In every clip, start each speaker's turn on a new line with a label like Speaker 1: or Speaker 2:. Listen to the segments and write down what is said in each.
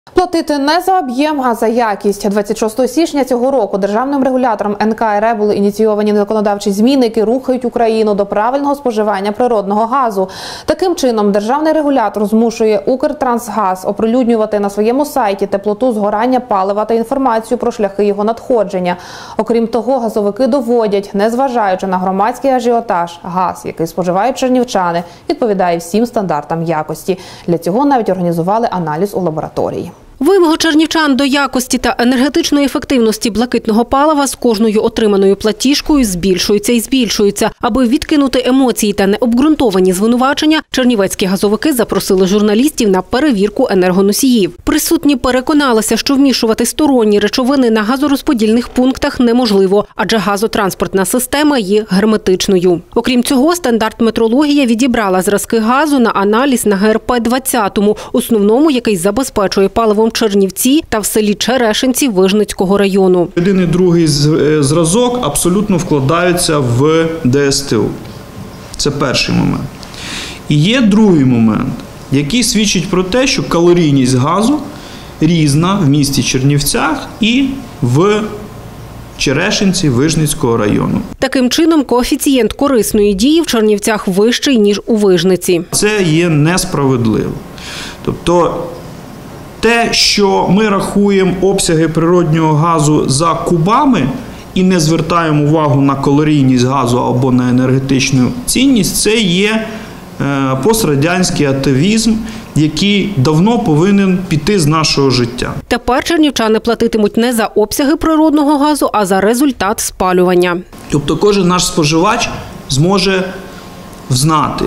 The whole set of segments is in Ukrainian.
Speaker 1: Платити не за об'єм, а за якість. 26 січня цього року державним регулятором НКРЕ були ініційовані законодавчі зміни, які рухають Україну до правильного споживання природного газу. Таким чином, державний регулятор змушує Укртрансгаз оприлюднювати на своєму сайті теплоту згорання палива та інформацію про шляхи його надходження. Окрім того, газовики доводять, незважаючи на громадський ажіотаж, газ, який споживають чернівчани, відповідає всім стандартам якості. Для цього навіть організували аналіз у лабораторії.
Speaker 2: Вимоги чернівчан до якості та енергетичної ефективності блакитного палива з кожною отриманою платіжкою збільшуються і збільшуються. Аби відкинути емоції та необґрунтовані звинувачення, чернівецькі газовики запросили журналістів на перевірку енергоносіїв. Присутні переконалися, що вмішувати сторонні речовини на газорозподільних пунктах неможливо, адже газотранспортна система є герметичною. Окрім цього, стандарт метрологія відібрала зразки газу на аналіз на ГРП-20, основному, який забезпечує паливом Чернівці та в селі Черешинці Вижницького району.
Speaker 3: Один і другий зразок абсолютно вкладаються в ДСТУ. Це перший момент. І є другий момент, який свідчить про те, що калорійність газу різна в місті Чернівцях і в Черешинці Вижницького району.
Speaker 2: Таким чином, коефіцієнт корисної дії в Чернівцях вищий, ніж у Вижниці.
Speaker 3: Це є несправедливо. Тобто, те, що ми рахуємо обсяги природнього газу за кубами і не звертаємо увагу на калорійність газу або на енергетичну цінність, це є пострадянський атавізм, який давно повинен піти з нашого життя.
Speaker 2: Тепер чернівчани платитимуть не за обсяги природного газу, а за результат спалювання.
Speaker 3: Тобто кожен наш споживач зможе знати,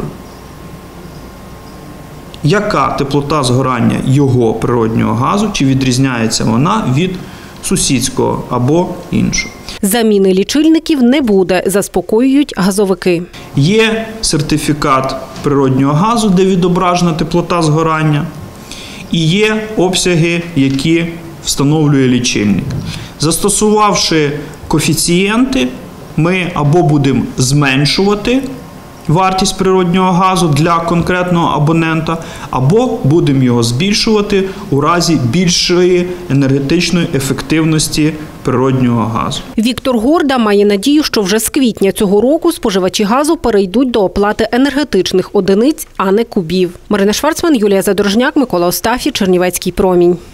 Speaker 3: яка теплота згорання його природнього газу, чи відрізняється вона від сусідського або іншого.
Speaker 2: Заміни лічильників не буде, заспокоюють газовики.
Speaker 3: Є сертифікат природнього газу, де відображена теплота згорання, і є обсяги, які встановлює лічильник. Застосувавши коефіцієнти, ми або будемо зменшувати вартість природнього газу для конкретного абонента, або будемо його збільшувати у разі більшої енергетичної ефективності природнього газу.
Speaker 2: Віктор Горда має надію, що вже з квітня цього року споживачі газу перейдуть до оплати енергетичних одиниць, а не кубів. Марина Шварцман, Юлія Задорожняк, Микола Остафій, Чернівецький промінь.